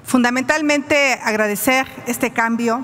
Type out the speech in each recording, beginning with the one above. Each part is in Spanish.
Fundamentalmente agradecer este cambio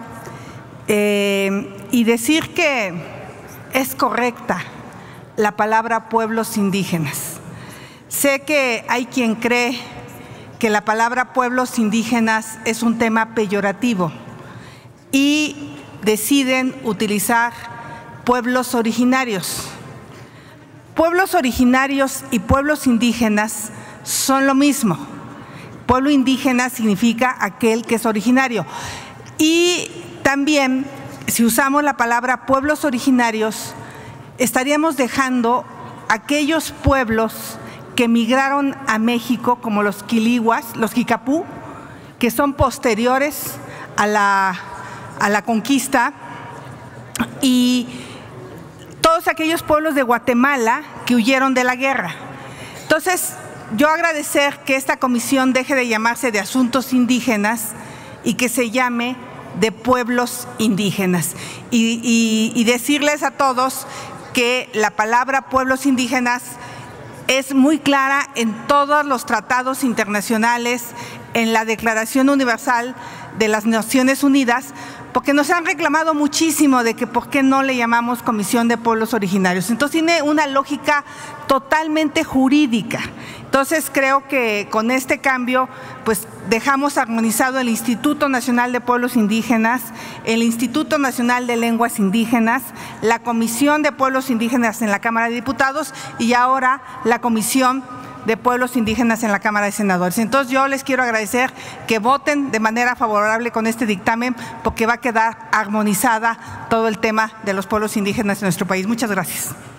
y decir que es correcta la palabra pueblos indígenas. Sé que hay quien cree que la palabra pueblos indígenas es un tema peyorativo y deciden utilizar pueblos originarios. Pueblos originarios y pueblos indígenas son lo mismo. Pueblo indígena significa aquel que es originario. Y también, si usamos la palabra pueblos originarios, estaríamos dejando aquellos pueblos que migraron a México, como los quilihuas, los kikapú, que son posteriores a la conquista, y todos aquellos pueblos de Guatemala que huyeron de la guerra. Entonces, yo agradecer que esta comisión deje de llamarse de asuntos indígenas y que se llame de pueblos indígenas. Y decirles a todos que la palabra pueblos indígenas es muy clara en todos los tratados internacionales, en la Declaración Universal de las Naciones Unidas, porque nos han reclamado muchísimo de que por qué no le llamamos Comisión de Pueblos Originarios. Entonces tiene una lógica totalmente jurídica. Entonces creo que con este cambio pues dejamos armonizado el Instituto Nacional de Pueblos Indígenas, el Instituto Nacional de Lenguas Indígenas, la Comisión de Pueblos Indígenas en la Cámara de Diputados y ahora la Comisión de Pueblos Indígenas en la Cámara de Senadores. Entonces yo les quiero agradecer que voten de manera favorable con este dictamen porque va a quedar armonizada todo el tema de los pueblos indígenas en nuestro país. Muchas gracias.